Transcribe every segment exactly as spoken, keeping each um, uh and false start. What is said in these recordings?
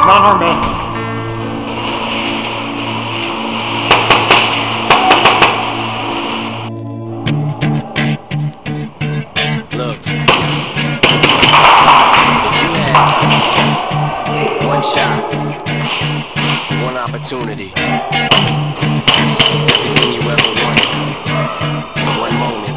Non-harm, man. Look. One shot. One opportunity. Seize everything you ever wanted. In one moment.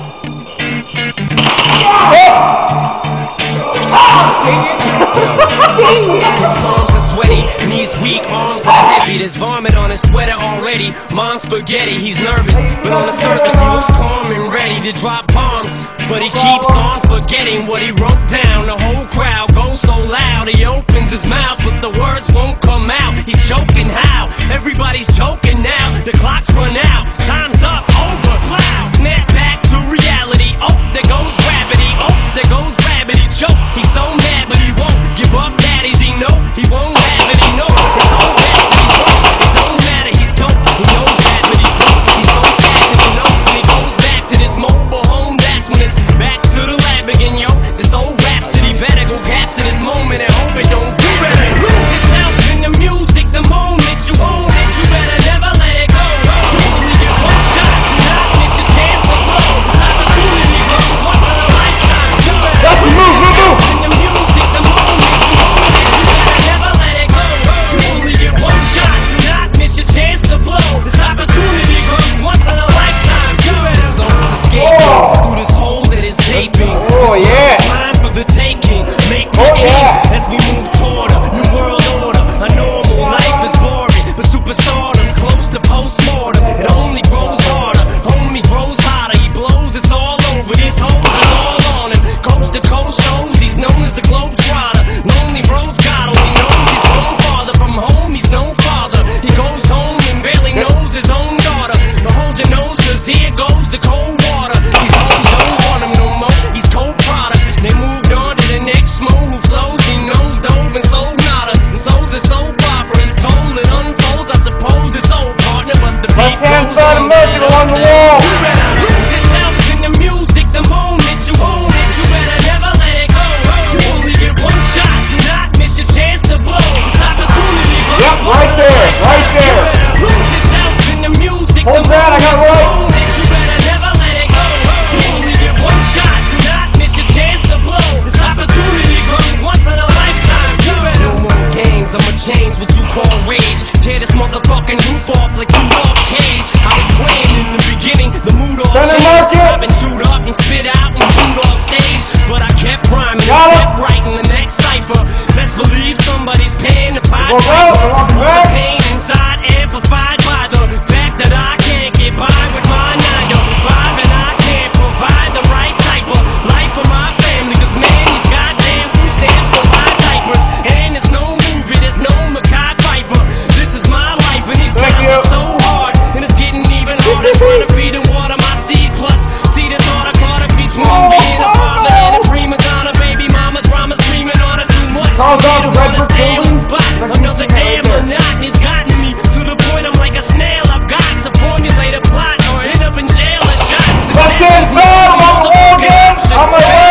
His palms are sweaty, knees weak, arms are heavy. There's vomit on his sweater already. Mom's spaghetti, he's nervous, but on the surface he looks calm and ready to drop bombs. But he keeps on forgetting what he wrote down. The whole crowd goes so loud, he opens his mouth, but the words won't come out. He's choking how? Everybody's choking now. The clock's run out, time's up, over, loud. Snap back to reality. Oh, there goes gravity. Oh, there goes gravity. Choke. He's so mad, but he won't give up. Daddies, he know he won't have it. He know it's all bad, but he's broke. It don't matter, he's dope. He knows that, but he's broke. He's so stagnant, he knows. And he goes back to this mobile home. That's when it's back to the lab again, yo. This old rhapsody better go capture this moment and hope it don't get better. Lose yourself in the music, the moment you own it. You better never let it go. You only get one shot, do not miss your chance to blow. Opportunity goes once in a lifetime. You better lose yourself in the music, the moment you own it. You better never let it go. You only get one shot, do not miss your chance to blow. This opportunity comes once in a lifetime. You better souls escaping through this hole that is gaping. Oh yeah. Time for the taking. Make me king as we move toward a new world order. A normal life is boring, but superstardom's close to postmortem. It only grows harder, homie grows hotter. He blows, it's all over. These hoes are all on him. Coast to coast shows, he's known as the Globetrotter. Lonely roads, God only knows he's grown farther from home. He's no father. He goes home and barely knows his own daughter. But hold your nose, cause here goes the cold water. These hoes don't want him no more. He's cold product. They moved on to the next mo who flows. He knows dove and sold nada. And so the soap opera is told. It unfolds. I suppose it's old partner, but the beat goes on. along the wall. You better lose yourself in the music the moment you own it. You better never let it go. You only get one shot. Do not miss your chance to blow. This opportunity goes Yep, right there, right there. You better lose yourself in the music the Hold that, I got moment you right. own it. You better never let it go. You only get one shot. Do not miss your chance to blow. This opportunity comes once in a lifetime. You better no more games. I'ma change what you call rage. Tear this motherfucking roof off like you love cage. I was playing in the beginning, the mood all Center changed. market. I've been chewed up and spit out and booed off stage, but I kept rhyming and Got it. kept writing the next cipher. Best believe somebody's paying the pipe. Well, well, welcome The back. pain inside amplified by the fact that I can't get by with my nine to five, and I can't provide the right type of life for my family. Cause man, these goddamn food stamps go buy diapers, and there's no movie, there's no Mackay Pfeiffer. This is my life, and these Thank times you. are so hard, and it's getting even harder trying to feed and water my seed. Plus, see the thought I caught up between being a father and a prima donna, baby mama drama screaming on her too much. Calls For me out to the red wanna brick stay on the building. spot. Another damn monotony's gotten me to the point I'm like a snail. I've got to formulate a plot or end up in jail or shot. Left hand side, along the wall again. On my way.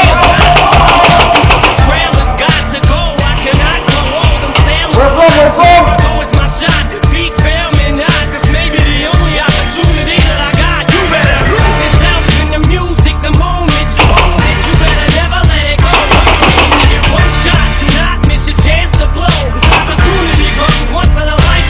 This trail has got to go. I cannot go all them sailors. Where's one, where's one? Where I go is my shot. Feet fail me not. This may be the only opportunity that I got. You better lose yourself in the music the moment you own it. You better never let it go. You only get one shot. Do not miss your chance to blow. This opportunity comes once in a lifetime.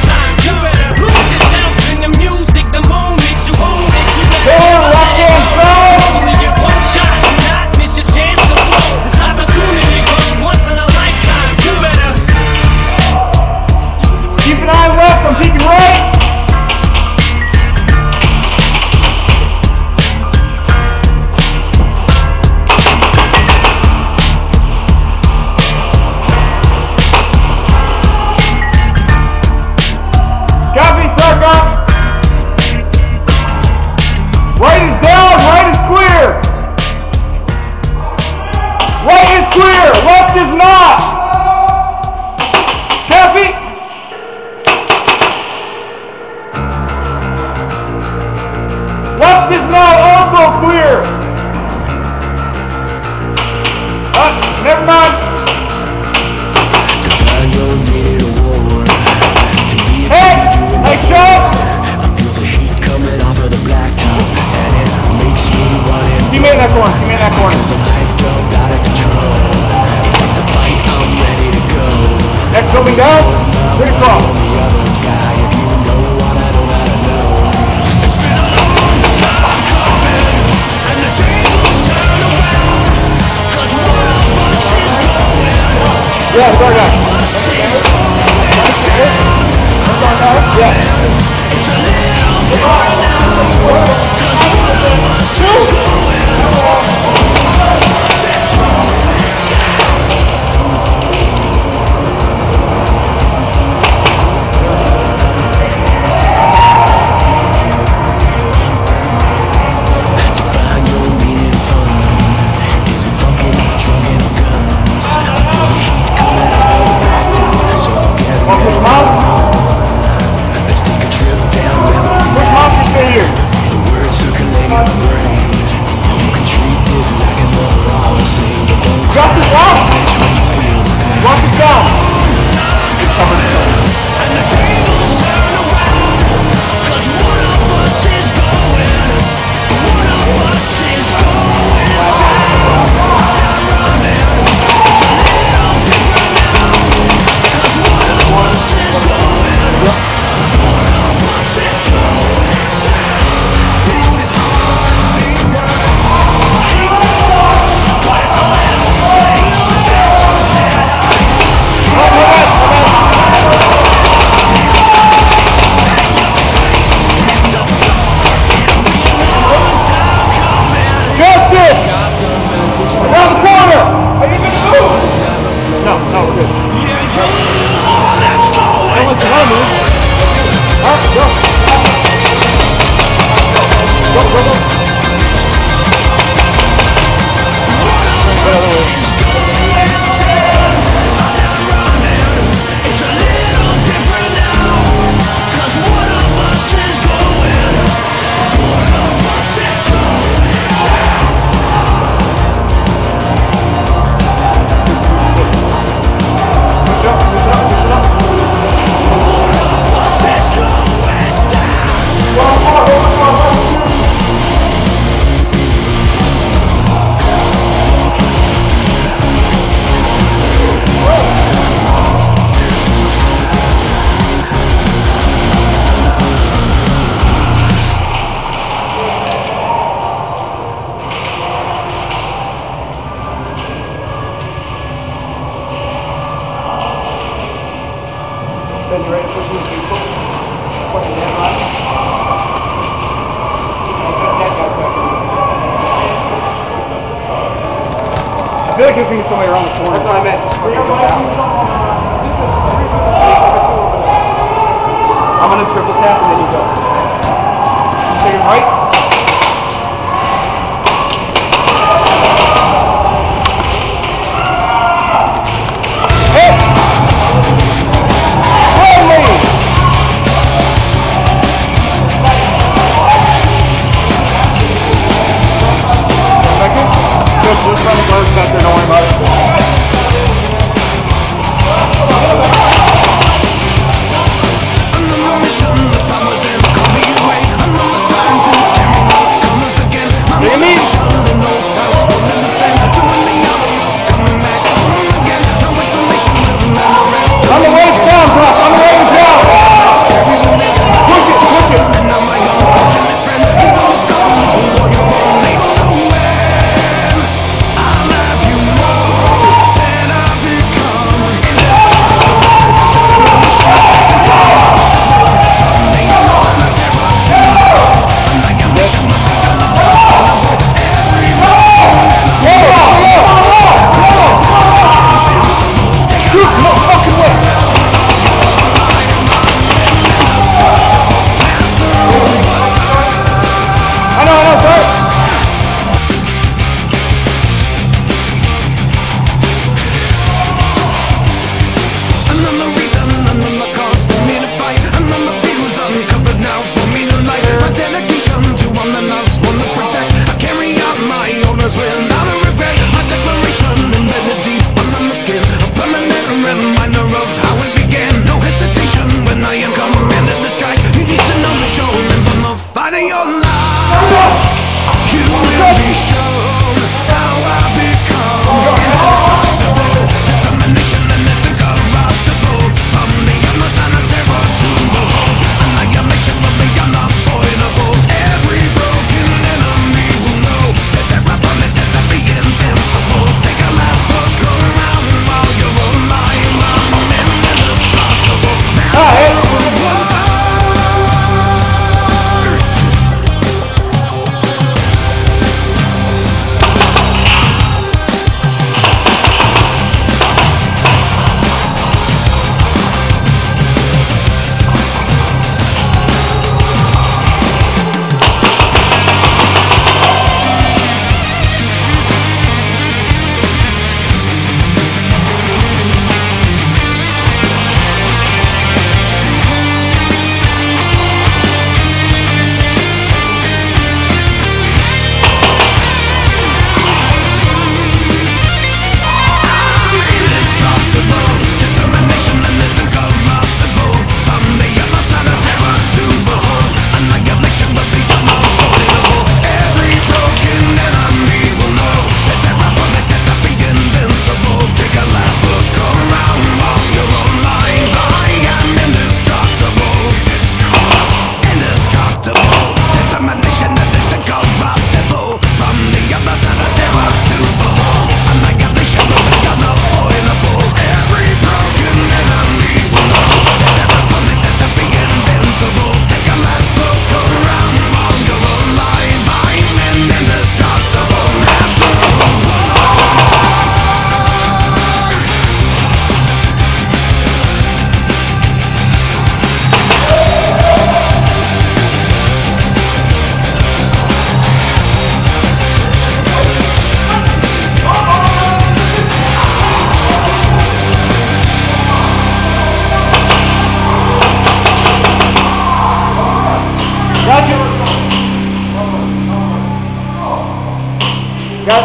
Jumping down, pretty cross. Yeah, start now. Yeah. Ben, you ready to push these people? Put it down, right? I feel like there's going to be somebody around the corner. That's what I meant. I'm going to triple tap and then you go. Take it right. Just run the gloves back there, don't worry about it.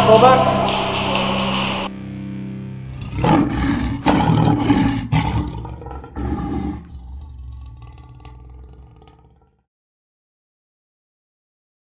pull back.